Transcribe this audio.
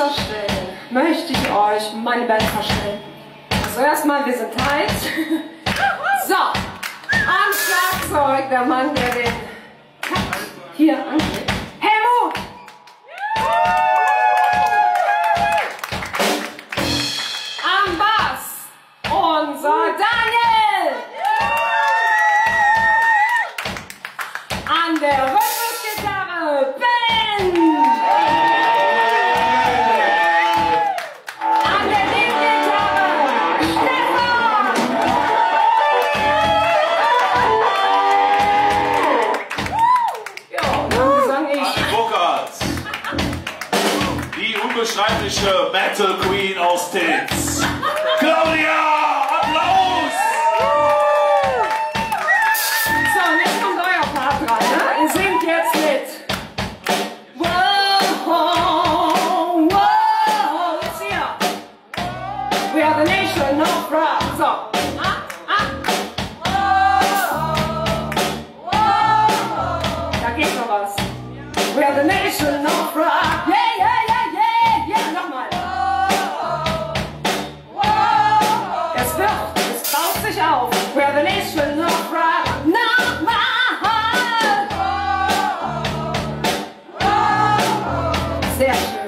dieser Stelle möchte ich euch meine Band vorstellen. Also erstmal, wir sind heiß. So, am Schlagzeug der Mann, der den Takt hier angeht. Helmut! Am Bass unser Daniel! An der Rhythmusgitarre Ben! An der Leadgitarre Stefan! Ja, dann gesang ich. An den Vocals die unbeschreibliche Metal Queen aus Titz, Claudia! Applaus! So, und jetzt kommt euer Part dran, ne? Ihr singt jetzt mit. Wow, wow, jetzt hier. We are the nation of rock. So. Da geht noch was. We are the nation of rock. Yeah, yeah, yeah, yeah, yeah. Nochmal. Es baut sich auf. We are the nation of rock. Nochmal. Sehr schön.